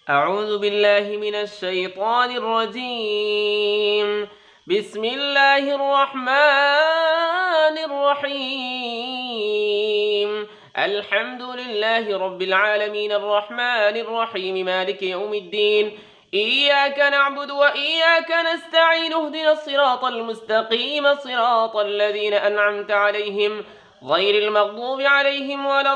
أعوذ بالله من الشيطان الرجيم. بسم الله الرحمن الرحيم. الحمد لله رب العالمين الرحمن الرحيم مالك يوم الدين. إياك نعبد وإياك نستعين اهدنا الصراط المستقيم صراط الذين أنعمت عليهم غير المغضوب عليهم ولا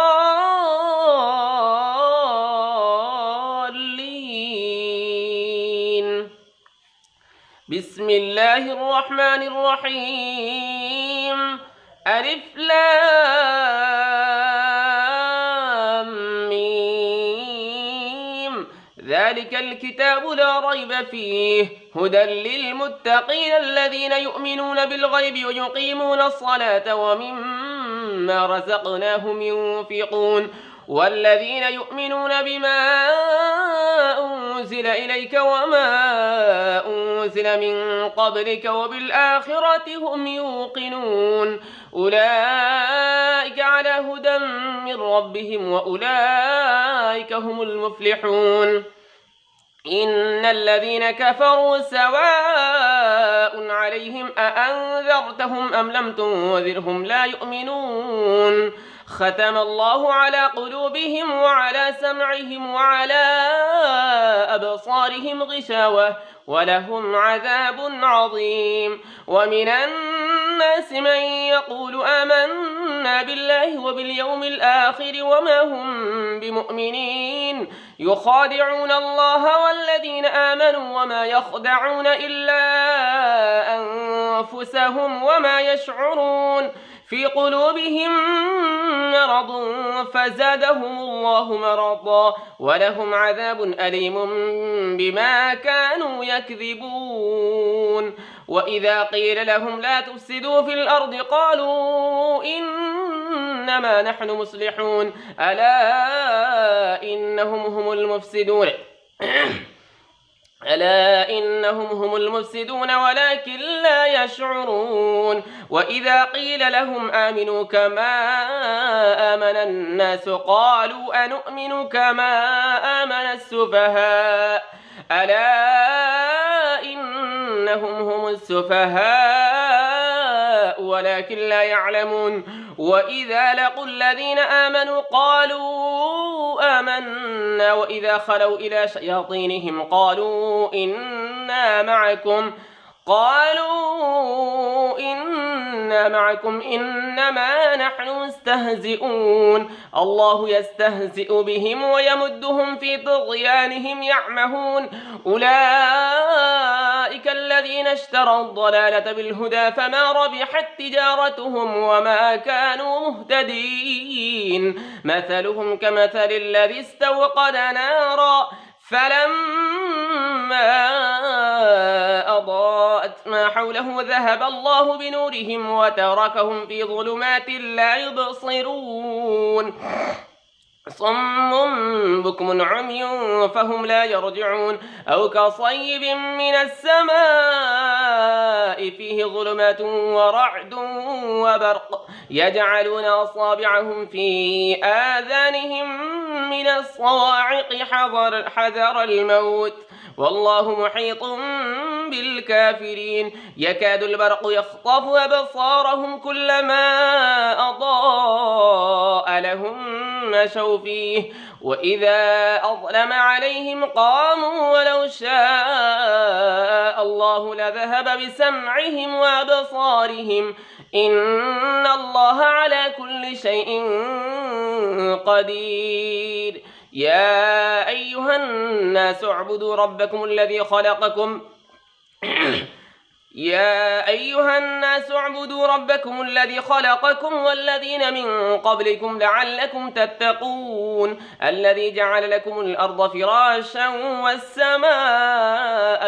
الضالين. بسم الله الرحمن الرحيم. ألف لام ميم. ذلك الكتاب لا ريب فيه هدى للمتقين الذين يؤمنون بالغيب ويقيمون الصلاة ومما رزقناهم ينفقون والذين يؤمنون بما أنزل إليك وما أنزل من قبلك وبالآخرة هم يوقنون أولئك على هدى من ربهم وأولئك هم المفلحون. إن الذين كفروا سواء عليهم أأنذرتهم أم لم تنذرهم لا يؤمنون. ختم الله على قلوبهم وعلى سمعهم وعلى أبصارهم غشاوة ولهم عذاب عظيم. ومن الناس من يقول آمنا بالله وباليوم الآخر وما هم بمؤمنين يخادعون الله والذين آمنوا وما يخدعون إلا أنفسهم وما يشعرون. في قلوبهم مرض فزادهم الله مرضا ولهم عذاب أليم بما كانوا يكذبون. وإذا قيل لهم لا تفسدوا في الأرض قالوا إنما نحن مصلحون ألا إنهم هم المفسدون ألا إنهم هم المفسدون ولكن لا يشعرون. وإذا قيل لهم آمنوا كما آمن الناس قالوا أنؤمن كما آمن السفهاء ألا إنهم هم السفهاء ولكن لا يعلمون. وإذا لقوا الذين آمنوا قالوا آمنا وإذا خلوا إلى شياطينهم قالوا إنا معكم إنما نحن مستهزئون. الله يستهزئ بهم ويمدهم في طغيانهم يعمهون. أولئك الذين اشتروا الضلالة بالهدى فما ربحت تجارتهم وما كانوا مهتدين. مثلهم كمثل الذي استوقد نارا فلما أضاءت ما حوله ذهب الله بنورهم وتركهم في ظلمات لا يبصرون. صم بكم عمي فهم لا يرجعون. أو كصيب من السماء فيه ظلمات ورعد وبرق يجعلون أصابعهم في آذانهم من الصواعق حذر الموت والله محيط بالكافرين. يكاد البرق يخطف أبصارهم كلما أضاء لهم مشوا فيه وإذا أظلم عليهم قاموا ولو شاء الله لذهب بسمعهم وأبصارهم إن الله على كل شيء قدير. يا أيها الناس اعبدوا ربكم الذي خلقكم والذين من قبلكم لعلكم تتقون. الذي جعل لكم الأرض فراشا والسماء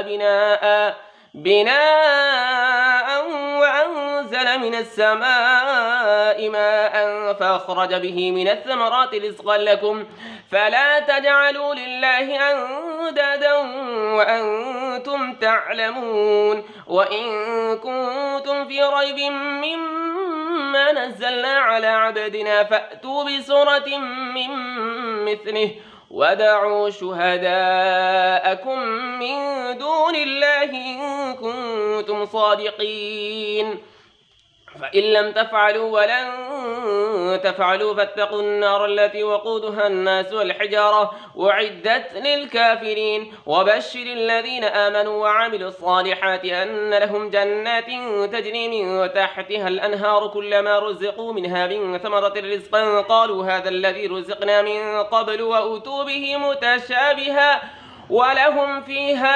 بناء وأنزل من السماء ماء فأخرج به من الثمرات رزقا لكم فلا تجعلوا لله أندادا وأنتم تعلمون. وإن كنتم في ريب مما نزلنا على عبدنا فأتوا بسورة من مثله ودعوا شهداءكم من دون الله إن كنتم صادقين فإن لم تفعلوا ولن تفعلوا فاتقوا النار التي وقودها الناس والحجارة أعدت للكافرين وبشر الذين آمنوا وعملوا الصالحات أن لهم جنات تجري من تحتها الأنهار كلما رزقوا منها من ثمرة رزقا قالوا هذا الذي رزقنا من قبل وأتوا به متشابها ولهم فيها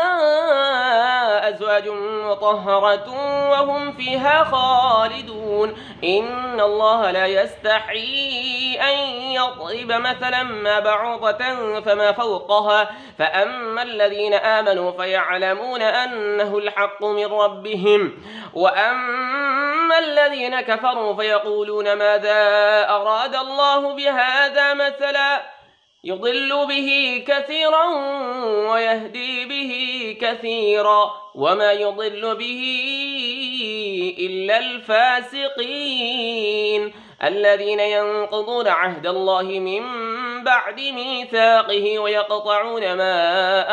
أزواج مطهرة وهم فيها خالدون إن الله لا يستحيي أن يضرب مثلا ما بعوضة فما فوقها فأما الذين آمنوا فيعلمون أنه الحق من ربهم وأما الذين كفروا فيقولون ماذا أراد الله بهذا مثلا يضل به كثيرا ويهدي به كثيرا وما يضل به إلا الفاسقين الذين ينقضون عهد الله من بعد ميثاقه ويقطعون ما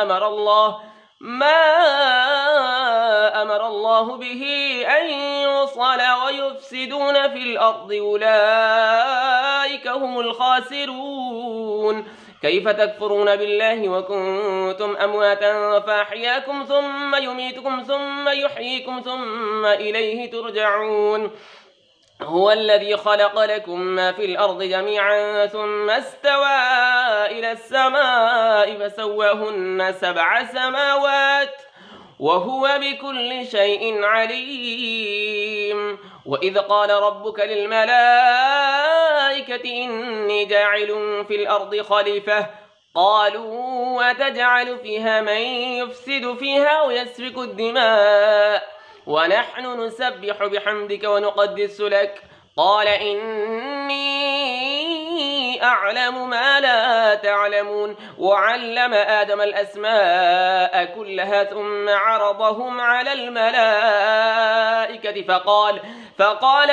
أمر الله به أن يوصل ويفسدون في الأرض أولئك هم الخاسرون كيف تكفرون بالله وكنتم أمواتا فأحياكم ثم يميتكم ثم يحييكم ثم إليه ترجعون هو الذي خلق لكم ما في الأرض جميعا ثم استوى إلى السماء فسواهن 7 سماوات وهو بكل شيء عليم وإذ قال ربك للملائكة إني جاعل في الأرض خليفة قالوا وتجعل فيها من يفسد فيها ويسفك الدماء ونحن نسبح بحمدك ونقدس لك قال إني أعلم ما لا تعلمون وعلم آدم الأسماء كلها ثم عرضهم على الملائكة فقال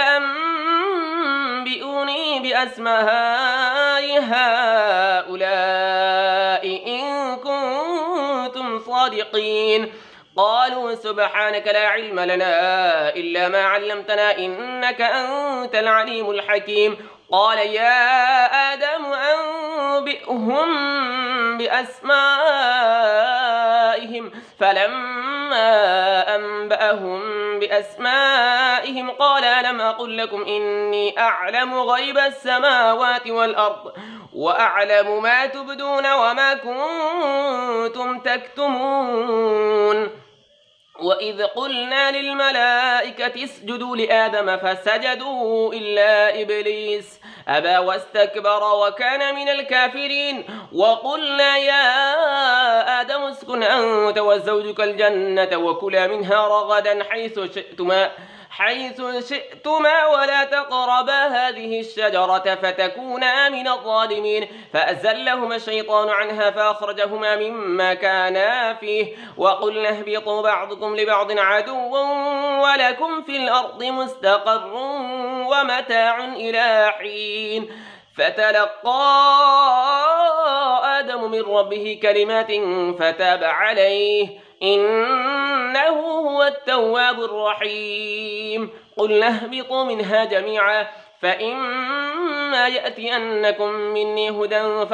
أنبئوني بأسماء هؤلاء إن كنتم صادقين قالوا سبحانك لا علم لنا إلا ما علمتنا إنك أنت العليم الحكيم قال يا آدم أنبئهم بأسمائهم فلما أنبأهم بأسمائهم قال ألم أقل لكم إني أعلم غيب السماوات والأرض وأعلم ما تبدون وما كنتم تكتمون وإذ قلنا للملائكة اسجدوا لآدم فسجدوا إلا إبليس أبى واستكبر وكان من الكافرين وقلنا يا آدم اسكن أنت وزوجك الجنة وكلا منها رغدا حيث شئتما ولا تقربا هذه الشجرة فتكونا من الظالمين فأزلهما الشيطان عنها فأخرجهما مما كانا فيه وقلنا اهبطوا بعضكم لبعض عدو ولكم في الأرض مستقر ومتاع إلى حين فتلقى آدم من ربه كلمات فتاب عليه إنه هو التواب الرحيم قلنا اهبطوا منها جميعا فإما يأتينكم مني هدى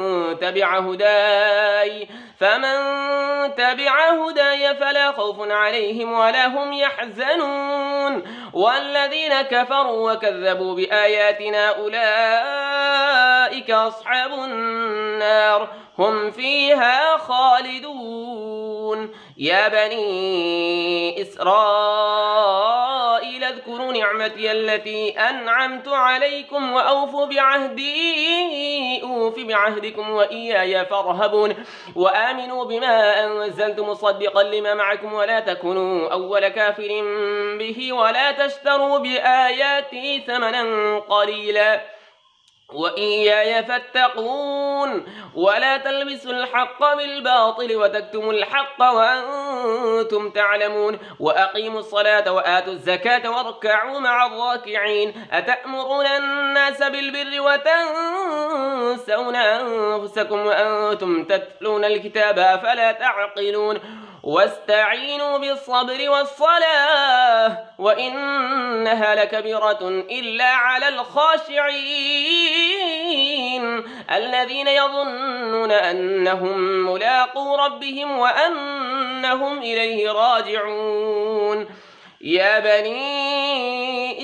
فمن تبع هداي فلا خوف عليهم ولا هم يحزنون والذين كفروا وكذبوا بآياتنا أولئك أصحاب النار هم فيها خالدون يا بني إسرائيل اذكروا نعمتي التي أنعمت عليكم وأوفوا بعهدي أوف بعهدكم وإياي فارهبون وآمنوا بما أنزلت مصدقا لما معكم ولا تكونوا أول كافر به ولا تشتروا بآياتي ثمنا قليلا وإياي فاتقون ولا تلبسوا الحق بالباطل وتكتموا الحق وأنتم تعلمون وأقيموا الصلاة وآتوا الزكاة واركعوا مع الراكعين أتأمرون الناس بالبر وتنسون أنفسكم وأنتم تتلون الكتاب أفلا تعقلون واستعينوا بالصبر والصلاة وإنها لكبيرة إلا على الخاشعين الذين يظنون أنهم ملاقو ربهم وأنهم إليه راجعون يا بني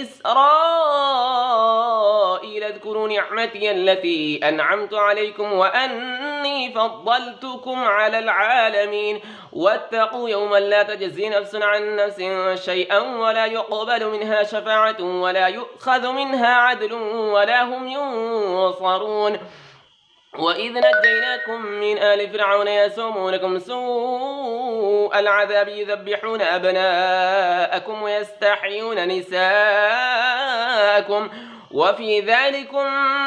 إسرائيل اذكروا نعمتي التي أنعمت عليكم وأني فضلتكم على العالمين واتقوا يوما لا تجزي نفس عن نفس شيئا ولا يقبل منها شفاعة ولا يؤخذ منها عدل ولا هم ينصرون وإذ نجيناكم من آل فرعون يسومونكم سوء العذاب يذبحون أبناءكم ويستحيون نساءكم وفي ذلكم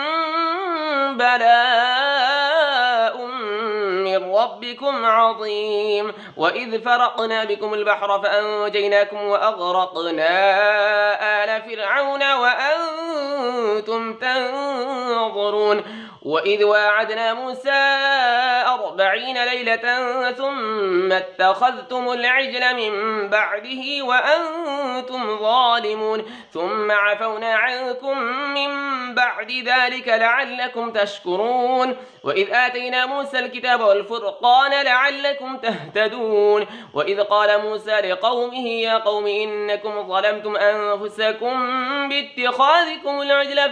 بلاء من ربكم عظيم وإذ فرقنا بكم البحر فأنجيناكم وأغرقنا آل فرعون وأنتم تنظرون وإذ واعدنا موسى 40 ليلة ثم اتخذتم العجل من بعده وأنتم ظالمون ثم عفونا عنكم من بعد ذلك لعلكم تشكرون وإذ آتينا موسى الكتاب والفرقان لعلكم تهتدون وإذ قال موسى لقومه يا قوم إنكم ظلمتم أنفسكم باتخاذكم العجل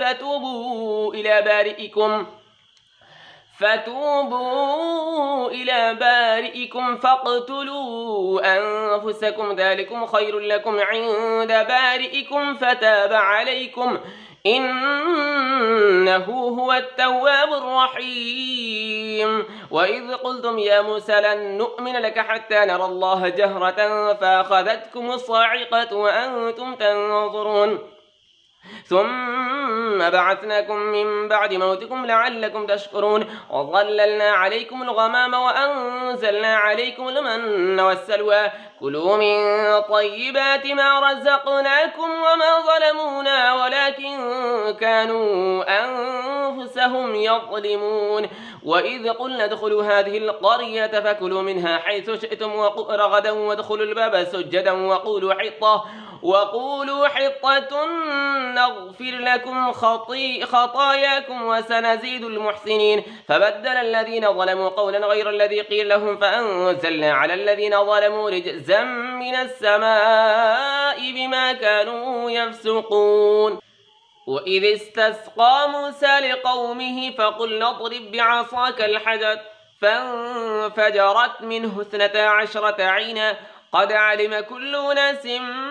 فتوبوا إلى بارئكم فاقتلوا أنفسكم ذلكم خير لكم عند بارئكم فتاب عليكم إنه هو التواب الرحيم وإذ قلتم يا موسى لن نؤمن لك حتى نرى الله جهرة فأخذتكم الصاعقة وأنتم تنظرون ثم بعثناكم من بعد موتكم لعلكم تشكرون وظللنا عليكم الغمام وأنزلنا عليكم المن والسلوى كلوا من طيبات ما رزقناكم وما ظلمونا ولكن كانوا أنفسهم يظلمون وإذ قلنا ادخلوا هذه القرية فكلوا منها حيث شئتم رغدا وادخلوا الباب سجدا وقولوا حطة نغفر لكم خطاياكم وسنزيد المحسنين فبدل الذين ظلموا قولا غير الذي قيل لهم فأنزلنا على الذين ظلموا رجزا من السماء بما كانوا يفسقون وإذ استسقى موسى لقومه فقلنا اضرب بعصاك الحجر فانفجرت منه 12 عينا قد علم كل أناس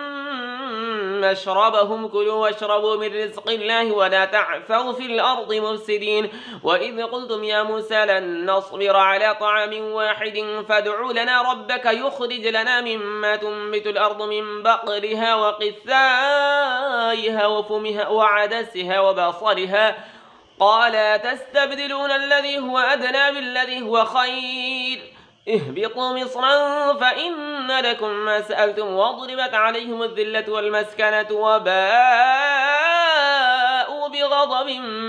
مشربهم كلوا واشربوا من رزق الله ولا تعثوا في الأرض مفسدين وإذ قلتم يا موسى لن نصبر على طعام واحد فادع لنا ربك يخرج لنا مما تنبت الأرض من بقلها وقثائها وفمها وعدسها وبصلها قال تستبدلون الذي هو أدنى بالذي هو خير اهبطوا مصرا فإن لكم ما سألتم واضربت عليهم الذلة والمسكنة وباءوا بغضب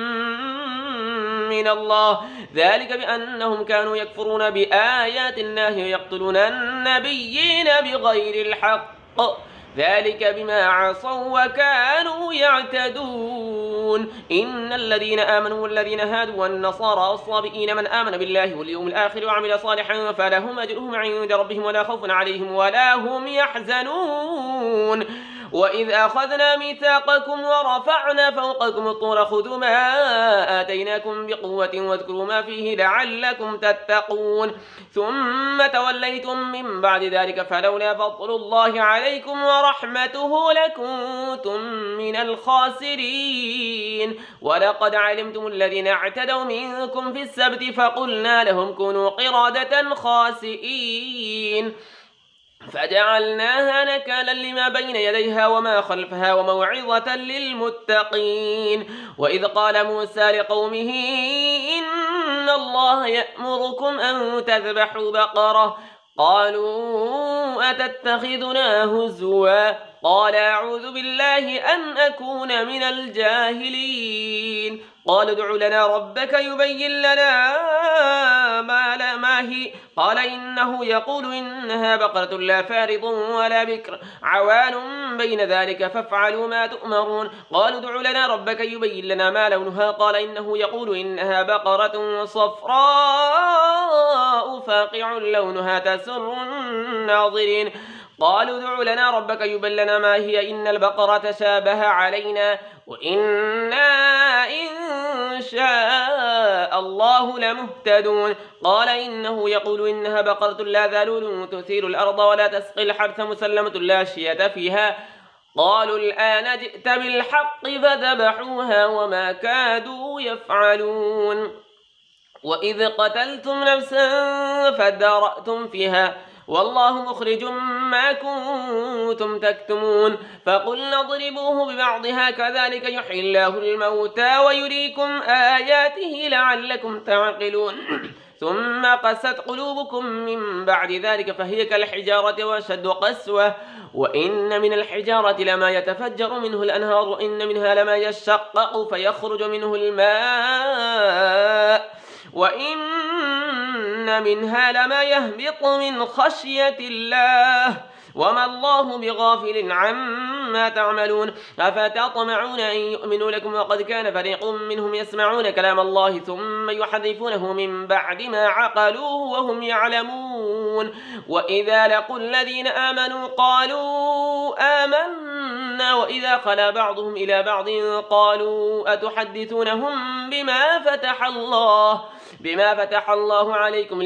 من الله ذلك بأنهم كانوا يكفرون بآيات الله ويقتلون النبيين بغير الحق ذلك بما عصوا وكانوا يعتدون إن الذين آمنوا والذين هادوا والنصارى والصابئين من آمن بالله واليوم الآخر وعمل صالحا فلهم أجرهم عند ربهم ولا خوف عليهم ولا هم يحزنون وإذ أخذنا ميثاقكم ورفعنا فوقكم الطور خذوا ما آتيناكم بقوة واذكروا ما فيه لعلكم تتقون ثم توليتم من بعد ذلك فلولا فضل الله عليكم ورحمته لكنتم من الخاسرين ولقد علمتم الذين اعتدوا منكم في السبت فقلنا لهم كونوا قردة خاسئين فجعلناها نكالا لما بين يديها وما خلفها وموعظة للمتقين. وإذ قال موسى لقومه إن الله يأمركم أن تذبحوا بقرة قالوا أتتخذنا هزوا قال أعوذ بالله أن أكون من الجاهلين. قال ادع لنا ربك يبين لنا ما هي قال إنه يقول إنها بقرة لا فارض ولا بكر عوان بين ذلك فافعلوا ما تؤمرون. قالوا ادع لنا ربك يبين لنا ما لونها قال إنه يقول إنها بقرة صفراء فاقع لونها تسر الناظرين. قالوا ادع لنا ربك يبين لنا ما هي إن البقرة تشابه علينا وإنا إن شاء الله لمهتدون. قال إنه يقول إنها بقرة لا ذلول تثير الأرض ولا تسقي الحرث مسلمة لا شية فيها. قالوا الآن جئت بالحق فذبحوها وما كادوا يفعلون. وإذ قتلتم نفسا فادارأتم فيها والله مخرج ما كنتم تكتمون. فقلنا اضربوه ببعضها كذلك يحيي الله الموتى ويريكم آياته لعلكم تعقلون. ثم قست قلوبكم من بعد ذلك فهي كالحجارة وأشد قسوة وإن من الحجارة لما يتفجر منه الأنهار وإن منها لما يشقق فيخرج منه الماء وإن منها لما يهبط من خشية الله وما الله بغافل عما تعملون. أفتطمعون أن يؤمنوا لكم وقد كان فريق منهم يسمعون كلام الله ثم يحرفونه من بعد ما عقلوه وهم يعلمون. وإذا لقوا الذين آمنوا قالوا آمنا وإذا خلا بعضهم إلى بعض قالوا أتحدثونهم بما فتح الله عليكم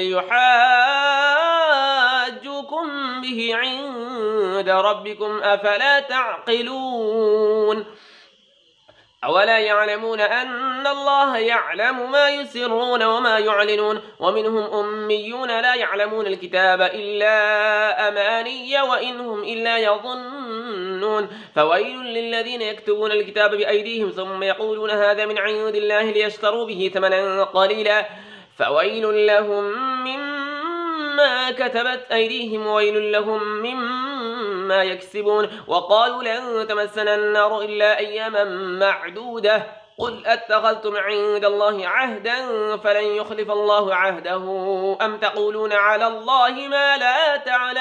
ليحاجوكم به عند ربكم أفلا تعقلون. أولا يعلمون أن الله يعلم ما يسرون وما يعلنون. ومنهم أميون لا يعلمون الكتاب إلا أماني وإنهم إلا يظنون. فويل للذين يكتبون الكتاب بأيديهم ثم يقولون هذا من عند الله ليشتروا به ثمنا قليلا فويل لهم مما كتبت أيديهم وويل لهم مما يكسبون. وقالوا لن تمسنا النار إلا أياما معدودة قل أتخذتم عند الله عهدا فلن يخلف الله عهده أم تقولون على الله ما لا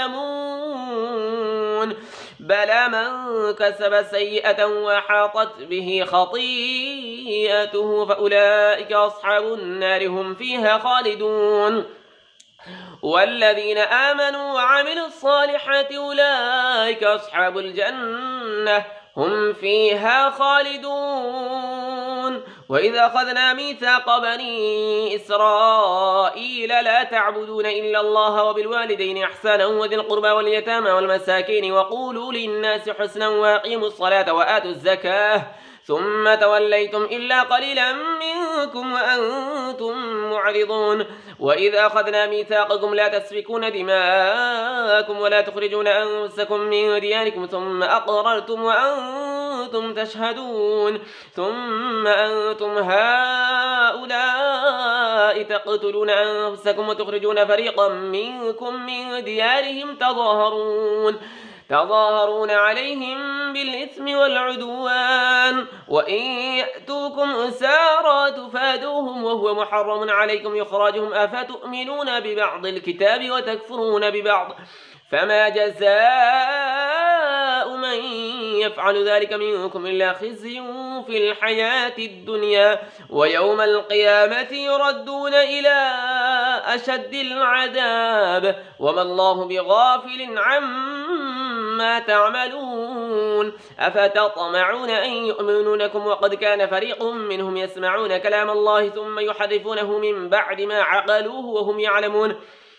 تعلمون. بلى من كسب سيئة وحاطت به خطيئته فأولئك أصحاب النار هم فيها خالدون. والذين آمنوا وعملوا الصالحات أولئك أصحاب الجنة هم فيها خالدون. وإذا أخذنا ميثاق بني إسرائيل لا تعبدون إلا الله وبالوالدين إحسانا وذي القربى واليتامى والمساكين وقولوا للناس حسنا وأقيموا الصلاة وآتوا الزكاة ثم توليتم إلا قليلا منكم وأنتم معرضون. وإذا أخذنا ميثاقكم لا تسفكون دماءكم ولا تخرجون أنفسكم من دياركم ثم أقررتم وأنتم تشهدون ثم أنتم هؤلاء تقتلون أنفسكم وتخرجون فريقا منكم من ديارهم تظاهرون عليهم بالإثم والعدوان وإن يأتوكم أسارى تفادوهم وهو محرم عليكم إخراجهم أفتؤمنون ببعض الكتاب وتكفرون ببعض فما جزاء من يفعل ذلك منكم إلا خزي في الحياة الدنيا ويوم القيامة يردون إلى أشد العذاب وما الله بغافل عما تعملون. أفتطمعون أن يؤمنوا لكم وقد كان فريق منهم يسمعون كلام الله ثم يحرفونه من بعد ما عقلوه وهم يعلمون.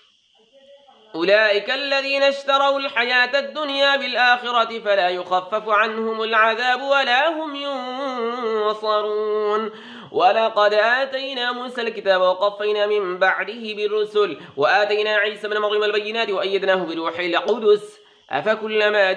أولئك الذين اشتروا الحياة الدنيا بالآخرة فلا يخفف عنهم العذاب ولا هم ينصرون. ولقد آتينا موسى الكتاب وقفينا من بعده بالرسل وآتينا عيسى بن مريم البينات وأيدناه بروح القدس أفكلما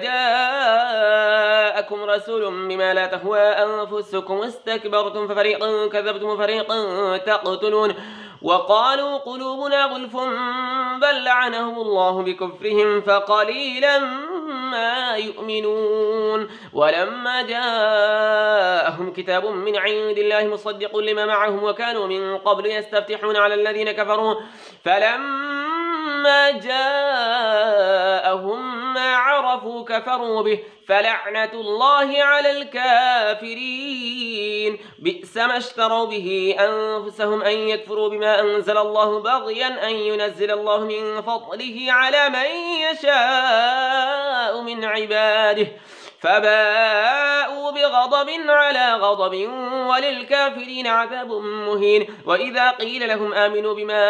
جاءكم رسول بما لا تهوى أنفسكم استكبرتم ففريقا كذبتم وفريقا تقتلون وقالوا قلوبنا غلف بل لعنهم الله بكفرهم فقليلا ما يؤمنون ولما جاءهم كتاب من عند الله مصدق لما معهم وكانوا من قبل يستفتحون على الذين كفروا فلما جاءهم ما عرفوا كفروا به فلعنة الله على الكافرين بئس ما اشتروا به أنفسهم أن يكفروا بما أنزل الله بغيا أن ينزل الله من فضله على من يشاء من عباده فباءوا بغضب على غضب وللكافرين عذاب مهين وإذا قيل لهم آمنوا بما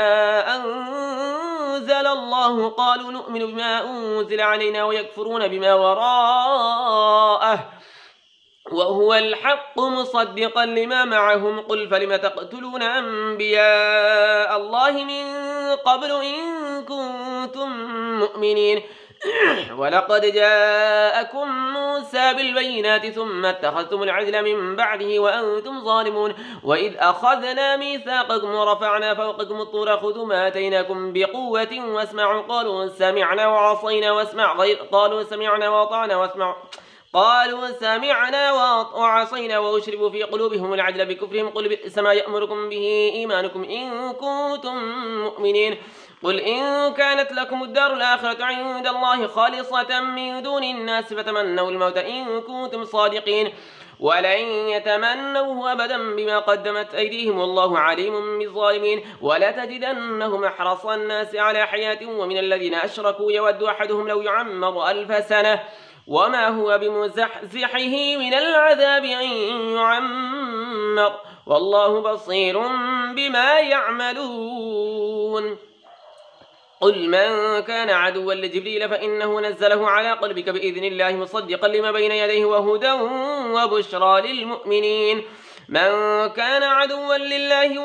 أنزل الله قالوا نؤمن بما أنزل علينا ويكفرون بما وراءه وهو الحق مصدقا لما معهم قل فلم تقتلون أنبياء الله من قبل إن كنتم مؤمنين ولقد جاءكم موسى بالبينات ثم اتخذتم العجل من بعده وأنتم ظالمون وإذ أخذنا ميثاقكم ورفعنا فوقكم الطور خذوا ما آتيناكم بقوة واسمعوا قالوا سمعنا وعصينا واسمع غير قالوا سمعنا وأطعنا واسمع قالوا سمعنا وعصينا وأشربوا في قلوبهم العجل بكفرهم قل بئس ما يأمركم به إيمانكم إن كنتم مؤمنين قل إن كانت لكم الدار الآخرة عند الله خالصة من دون الناس فتمنوا الموت إن كنتم صادقين ولن يتمنوه أبدا بما قدمت أيديهم والله عليم بالظالمين ولتجدنهم أحرص الناس على حياة ومن الذين أشركوا يود أحدهم لو يعمر 1000 سنة وما هو بمزحزحه من العذاب أن يعمر والله بصير بما يعملون قل من كان عدوا لجبريل فإنه نزله على قلبك بإذن الله مصدقا لما بين يديه وهدى وبشرى للمؤمنين من كان عدوا لله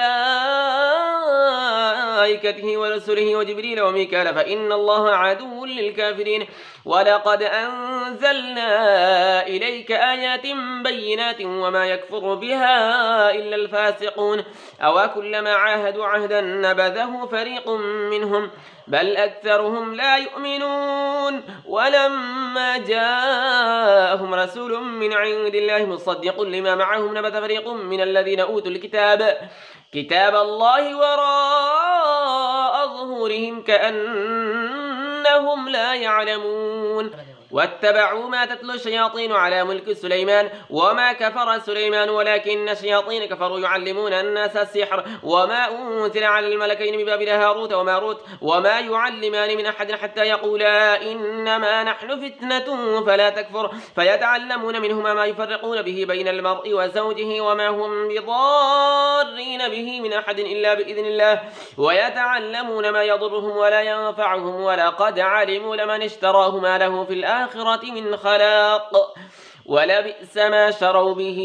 وملائكته ورسله وجبريل وميكال فإن الله عدو للكافرين ولقد أنزلنا إليك آيات بينات وما يكفر بها إلا الفاسقون أو كلما عاهدوا عهدا نبذه فريق منهم بل أكثرهم لا يؤمنون ولما جاءهم رسول من عند الله مصدق لما معهم نبذ فريق من الذين أوتوا كتاب الله وراء ظهورهم كأنهم لا يعلمون واتبعوا ما تتلو الشياطين على ملك سليمان وما كفر سليمان ولكن الشياطين كفروا يعلمون الناس السحر وما أنزل على الملكين ببابل هاروت وماروت وما يعلمان من أحد حتى يقولا إنما نحن فتنة فلا تكفر فيتعلمون منهما ما يفرقون به بين المرء وزوجه وما هم بضارين به من أحد إلا بإذن الله ويتعلمون ما يضرهم ولا ينفعهم ولقد علموا لمن اشتراه ما له في الآخرة من خلاق ولبئس ما شروا به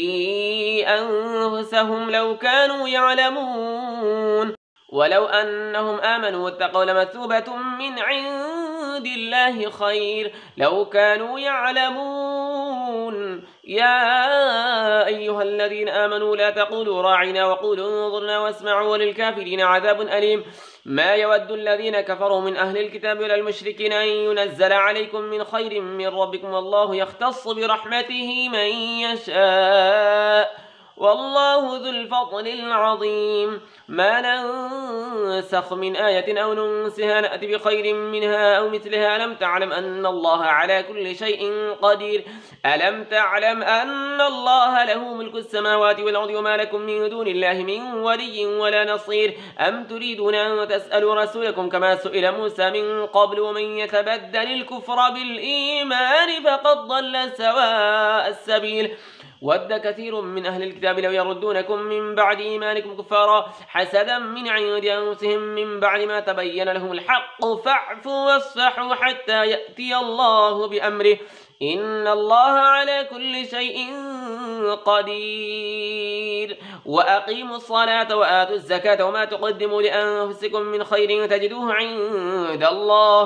أنفسهم لو كانوا يعلمون ولو أنهم آمنوا واتقوا لمثوبة من عند الله خير لو كانوا يعلمون يا أيها الذين آمنوا لا تقولوا راعنا وقولوا انظرنا واسمعوا وللكافرين عذاب أليم ما يود الذين كفروا من أهل الكتاب ولا المشركين أن ينزل عليكم من خير من ربكم والله يختص برحمته من يشاء والله ذو الفضل العظيم ما ننسخ من آية أو ننسها نأتي بخير منها أو مثلها ألم تعلم أن الله على كل شيء قدير ألم تعلم أن الله له ملك السماوات والأرض وما لكم من دون الله من ولي ولا نصير أم تريدون أن تسألوا رسولكم كما سئل موسى من قبل ومن يتبدل الكفر بالإيمان فقد ضل سواء السبيل ود كثير من أهل الكتاب لو يردونكم من بعد إيمانكم كفارا حسدا من عند أنفسهم من بعد ما تبين لهم الحق فاعفوا واصفحوا حتى يأتي الله بأمره إن الله على كل شيء قدير وأقيموا الصلاة وآتوا الزكاة وما تقدموا لأنفسكم من خير تجدوه عند الله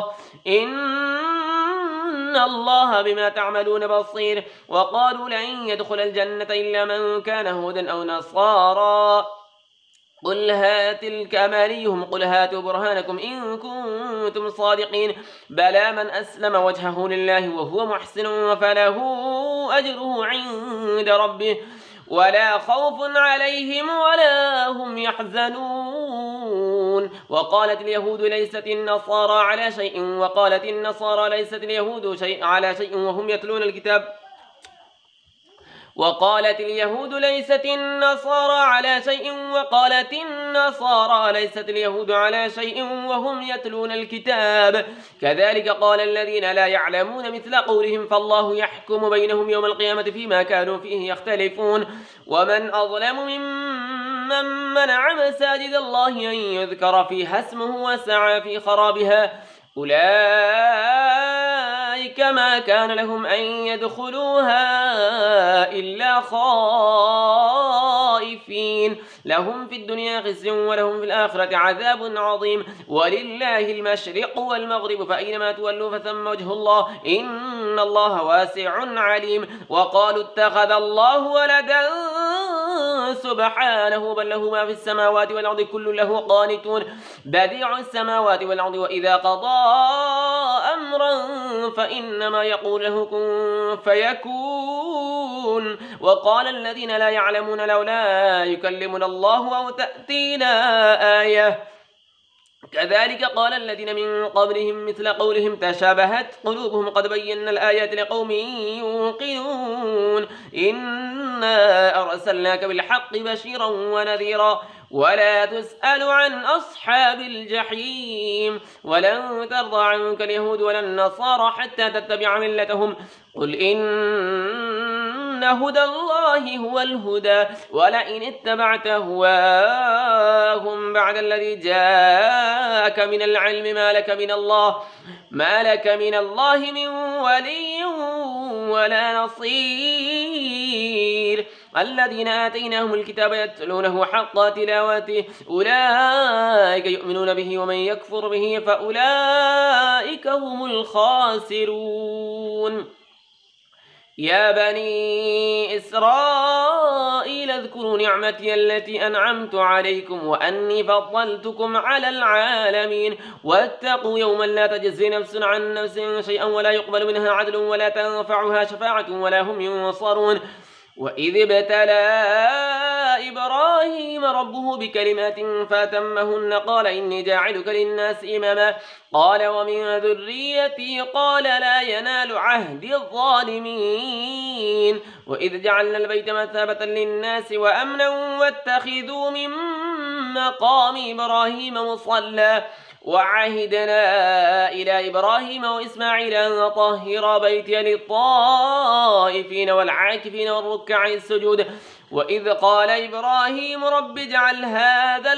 إن الله بما تعملون بصير وقالوا لن يدخل الجنة إلا من كان هودا أو نصارى قل تلك أمانيهم قل هاتوا برهانكم إن كنتم صادقين بلى من أسلم وجهه لله وهو محسن فله أجره عند ربه ولا خوف عليهم ولا هم يحزنون وقالت اليهود ليست النصارى على شيء وقالت النصارى ليست اليهود على شيء وهم يتلون الكتاب وقالت اليهود ليست النصارى على شيء وقالت النصارى ليست اليهود على شيء وهم يتلون الكتاب كذلك قال الذين لا يعلمون مثل قولهم فالله يحكم بينهم يوم القيامة فيما كانوا فيه يختلفون ومن أظلم ممن منع مساجد الله أن يذكر فيها اسمه وسعى في خرابها أولئك ما كان لهم أن يدخلوها إلا خائفين لهم في الدنيا خزي ولهم في الآخرة عذاب عظيم ولله المشرق والمغرب فأينما تولوا فثم وجه الله إن الله واسع عليم وقالوا اتخذ الله ولدا سبحانه بل له ما في السماوات والأرض كل له قانتون بديع السماوات والأرض وإذا قضى أمرا فإنما يقول له كن فيكون وقال الذين لا يعلمون لولا يكلمنا الله أو تأتينا آية كذلك قال الذين من قبلهم مثل قولهم تشابهت قلوبهم قد بينا الآيات لقوم يوقنون إنا أرسلناك بالحق بشيرا ونذيرا ولا تسأل عن أصحاب الجحيم ولن ترضى عنك اليهود ولا النصارى حتى تتبع ملتهم قل إن هدى الله هو الهدى ولئن اتبعت هواهم بعد الذي جاءك من العلم ما لك من الله من ولي ولا نصير الذين آتيناهم الكتاب يتلونه حق تلاوته أولئك يؤمنون به ومن يكفر به فأولئك هم الخاسرون يا بني إسرائيل اذكروا نعمتي التي أنعمت عليكم وأني فضلتكم على العالمين واتقوا يوما لا تجزي نفس عن نفس شيئا ولا يقبل منها عدل ولا تنفعها شفاعة ولا هم ينصرون وإذ ابتلى إبراهيم ربه بكلمات فأتمهن قال إني جاعلك للناس إماما قال ومن ذريتي قال لا ينال عهد الظالمين وإذ جعلنا البيت مثابة للناس وأمنا واتخذوا من مقام إبراهيم مصلى وعهدنا إلى إبراهيم وإسماعيل أن طهر بيتي للطائفين والعاكفين والركع السجود وإذ قال إبراهيم رب اجعل هذا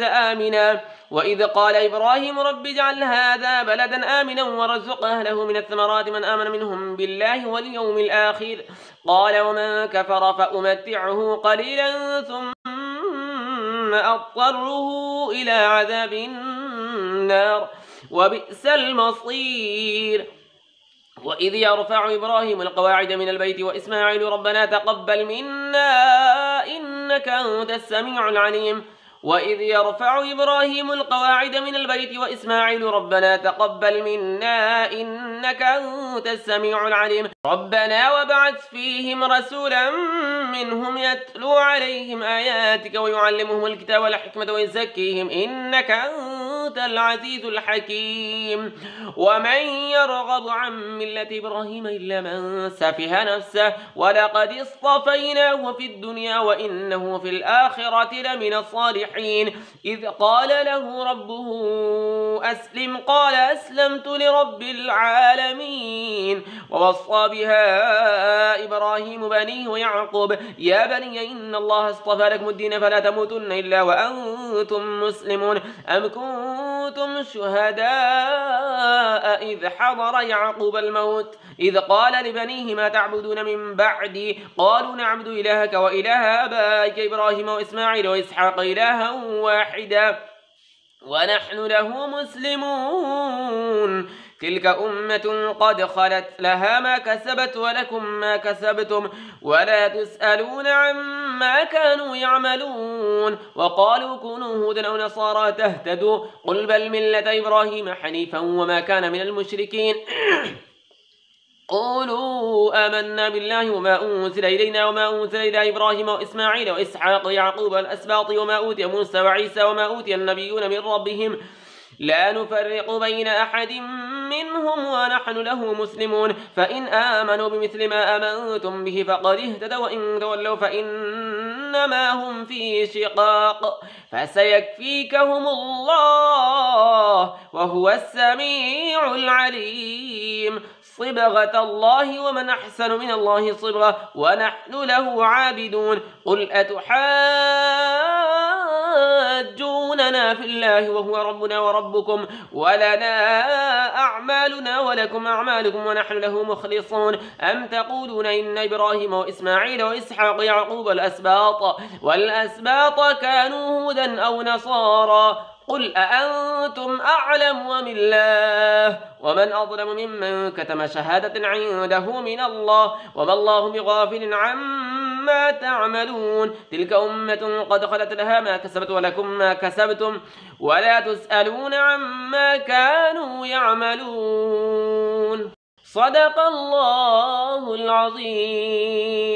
بلدا آمنا وارزق أهله من الثمرات من آمن منهم بالله واليوم الآخر قال ومن كفر فأمتعه قليلا ثم أضطره إلى عذاب النار وبئس المصير وإذ يرفع إبراهيم القواعد من البيت وإسماعيل ربنا تقبل منا إنك أنت السميع العليم وإذ يرفع إبراهيم القواعد من البيت وإسماعيل ربنا تقبل منا إنك أنت السميع العليم ربنا وابعث فيهم رسولا منهم يتلو عليهم آياتك ويعلمهم الكتاب والحكمة ويزكيهم إنك أنت أنت العزيز الحكيم. ومن يرغب عن ملة إبراهيم إلا من سفه نفسه ولقد اصطفيناه في الدنيا وإنه في الآخرة لمن الصالحين. إذ قال له ربه أسلم قال أسلمت لرب العالمين. ووصى بها إبراهيم بنيه ويعقوب يا بني إن الله اصطفى لكم الدين فلا تموتن إلا وأنتم مسلمون. أم كنتم شهداء إذ حضر يعقوب الموت إذ قال لبنيه ما تعبدون من بعدي قالوا نعبد إلهك وإله آبائك إبراهيم وإسماعيل وإسحاق إلها واحدا ونحن له مسلمون. تلك أمة قد خلت لها ما كسبت ولكم ما كسبتم ولا تسألون عما كانوا يعملون. وقالوا كونوا هودا أو نصارى تهتدوا قل بل ملة إبراهيم حنيفا وما كان من المشركين. قولوا آمنا بالله وما أنزل إلينا وما أنزل إلى إبراهيم وإسماعيل وإسحاق ويعقوب والأسباط وما أوتي موسى وعيسى وما أوتي النبيون من ربهم لا نفرق بين أحد منهم ونحن له مسلمون. فإن آمنوا بمثل ما آمنتم به فقد اهتدوا وإن تولوا فإنما هم في شقاق فسيكفيكهم الله وهو السميع العليم. صبغة الله ومن أحسن من الله صبغة ونحن له عابدون. قل أتحاجوننا في الله وهو ربنا وربكم ولنا أعمالنا ولكم أعمالكم ونحن له مخلصون. أم تقولون إن إبراهيم وإسماعيل وإسحاق يعقوب والأسباط كانوا هودا أو نصارى قل أأنتم أعلم وم الله ومن أظلم ممن كتم شهادة عنده من الله وما الله بغافل عما تعملون. تلك أمة قد خلت لها ما كسبت ولكم ما كسبتم ولا تسألون عما كانوا يعملون. صدق الله العظيم.